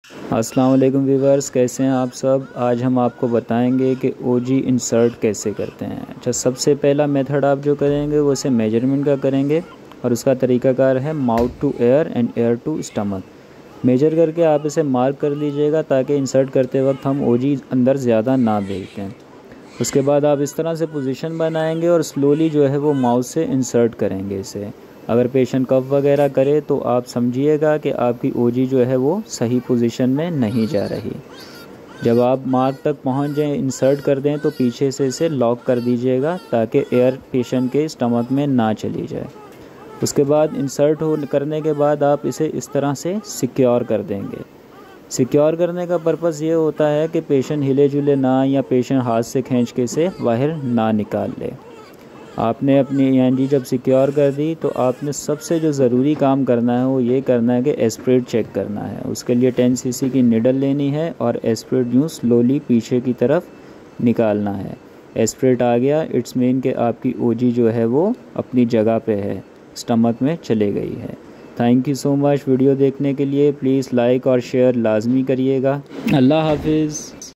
अस्सलाम वालेकुम व्यूवर्स, कैसे हैं आप सब। आज हम आपको बताएंगे कि ओजी इंसर्ट कैसे करते हैं। अच्छा, सबसे पहला मेथड आप जो करेंगे वो इसे मेजरमेंट का करेंगे और उसका तरीकाकार है mouth to air and air to stomach. Measure करके आप इसे मार्क कर लीजिएगा ताकि इंसर्ट करते वक्त हम ओजी अंदर ज़्यादा ना भेज दें। उसके बाद आप इस तरह से पोजीशन बनाएंगे और स्लोली जो है वो माउथ से इंसर्ट करेंगे इसे। अगर पेशेंट कफ वगैरह करे तो आप समझिएगा कि आपकी ओजी जो है वो सही पोजीशन में नहीं जा रही। जब आप मार्क तक पहुंच जाएं, इंसर्ट कर दें तो पीछे से इसे लॉक कर दीजिएगा ताकि एयर पेशेंट के स्टमक में ना चली जाए। उसके बाद इंसर्ट करने के बाद आप इसे इस तरह से सिक्योर कर देंगे। सिक्योर करने का पर्पज़ ये होता है कि पेशेंट हिले जुले ना या पेशेंट हाथ से खींच के इसे बाहर ना निकाल ले। आपने अपनी एनजी जब सिक्योर कर दी तो आपने सबसे जो ज़रूरी काम करना है वो ये करना है कि एस्पिरेट चेक करना है। उसके लिए 10 सीसी की निडल लेनी है और एस्पिरेट यूँ स्लोली पीछे की तरफ निकालना है। एस्पिरेट आ गया, इट्स मीन कि आपकी ओजी जो है वो अपनी जगह पे है, स्टमक में चले गई है। Thank you so much video देखने के लिए। प्लीज़ लाइक और शेयर लाजमी करिएगा। अल्लाह हाफिज़।